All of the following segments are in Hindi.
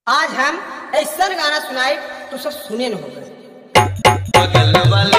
आज हम ऐसा गाना सुनाए तो सब सुने न होगा। बगल वाले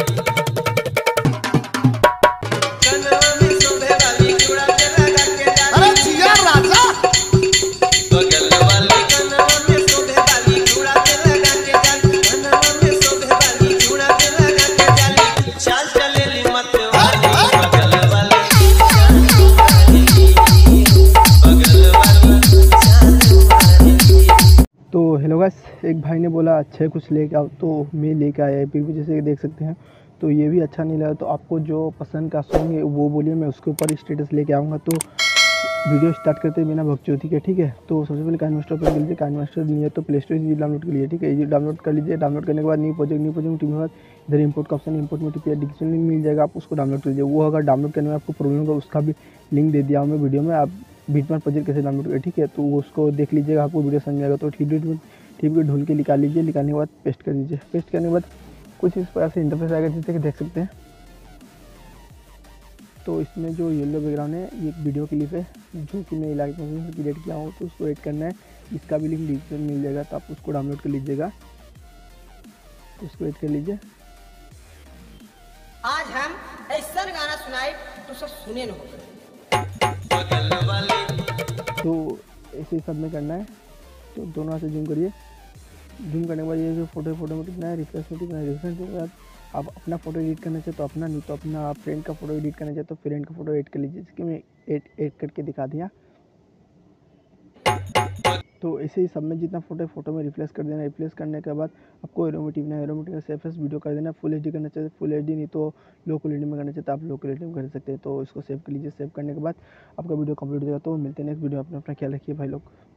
तो हेलो गाइस, एक भाई ने बोला अच्छा कुछ लेके आओ तो मैं लेके आया फिर भी जैसे कि देख सकते हैं। तो ये भी अच्छा नहीं लगा तो आपको जो पसंद का सॉन्ग है वो बोलिए, मैं उसके ऊपर स्टेटस लेके आऊँगा। तो वीडियो स्टार्ट करते बिना बकचोदी के, ठीक है। तो सबसे पहले काइनमास्टर पर लीजिए, काइनमास्टर नहीं है तो प्ले स्टोर से डाउनलोड कर लीजिए, ठीक है। ये डाउनलोड कर लीजिए। डाउनलोड करने के बाद न्यू प्रोजेक्ट टिपने के बाद इधर इंपोर्ट का ऑप्शन, इंपोर्ट में टिपिए, डिस्क्रिप्शन लिंक मिल जाएगा, आप उसको डाउनलोड कर लीजिए। वो अगर डाउनलोड करने में आपको प्रॉब्लम होगा उसका भी लिंक दे दिया हूँ मैं वीडियो में, आप बीटमार्ट प्रोजेक्ट कैसे डाउनलोड करें, ठीक है। तो उसको देख लीजिएगा, आपको वीडियो समझ आएगा। तो ठीक है, ढूंढ के निकाल लीजिए। निकालने के बाद पेस्ट कर दीजिए। पेस्ट करने के बाद कुछ इस पर ऐसे इंटरफेस आएगा जैसे कि देख सकते हैं। तो इसमें जो येलो बैकग्राउंड है ये एक वीडियो क्लिप है जो कि मैं इलाके में क्रिएट किया हूँ, तो उसको एड करना है। इसका भी लिंक डिस्क्रिप्शन में मिल जाएगा, तो आप उसको डाउनलोड कर लीजिएगा। तो उसको एड कर लीजिए। आज हम ऐसा गाना सुनाए तो सब सुने न होगा। तो ऐसे सब में करना है। तो दोनों हाथ से जूम करिए। जूम करने के बाद ये जो फोटो में कितना है, रिफ्रेश में कितना है। रिफ्रेश के बाद आप अपना फ़ोटो एडिट करना चाहे तो अपना, नहीं तो अपना फ्रेंड का फ़ोटो एडिट करना चाहे तो फ्रेंड का फ़ोटो एड कर लीजिए, जैसे कि मैं एड करके दिखा दिया। तो ऐसे ही सब में जितना फोटो में रिप्लेस कर देना। रिप्लेस करने के बाद आपको एरोमेटिव ना एरोमेटिव सेफेस्ट वीडियो कर देना। फुल एचडी करना चाहिए फुल एचडी, नहीं तो लो क्वालिटी में करना चाहिए तो आप लो क्वालिटी में कर सकते हैं। तो इसको सेव कर लीजिए। सेव करने के बाद आपका वीडियो कंप्लीट हो जाएगा। तो मिलते हैं नेक्स्ट वीडियो। अपना ख्याल रखिए भाई लोग।